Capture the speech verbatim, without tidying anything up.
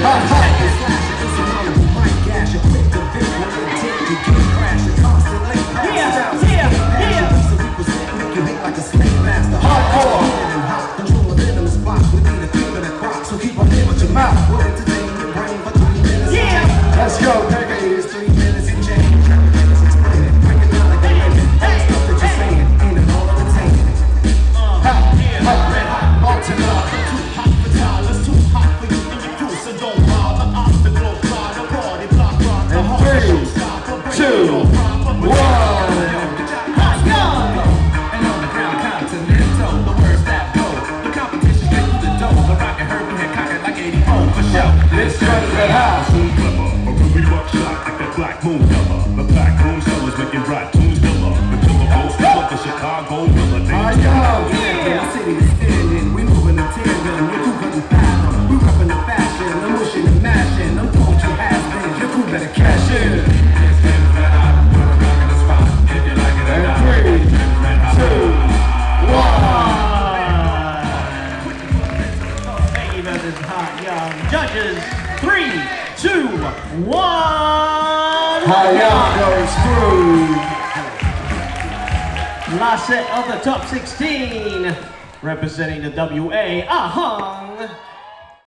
Let's go, Peggy. It's three minutes and change. Explain it, break it down like a lemon. Stuff that you're saying ain't it all entertaining. Hot, hot, red hot, Martin up. Too hot for dollars, too hot for you and your crew. So don't bother. I'm the glow fly, the party block, rock the whole three, two, one. Let's go. And on the ground continental, the words that go. The competition straight through the door. The rock and herb and head cocked like eighty-four for sure. Let's go to the house. Shot like that black moon cover. The black moon sellers making bright tunes killer. The killer goes to the Chicago Villa. I know, yeah, the city is standing. We moving the tandem. Your crew couldn't fathom. We repping the fashion. I'm wishing and mashing. I'm told you has been. Your crew better cash in. And three, two, one. Peggy versus Hot Young. Judges, three, two, one. Hot Young goes through. Last set of the top sixteen. Representing the W A, Ahung.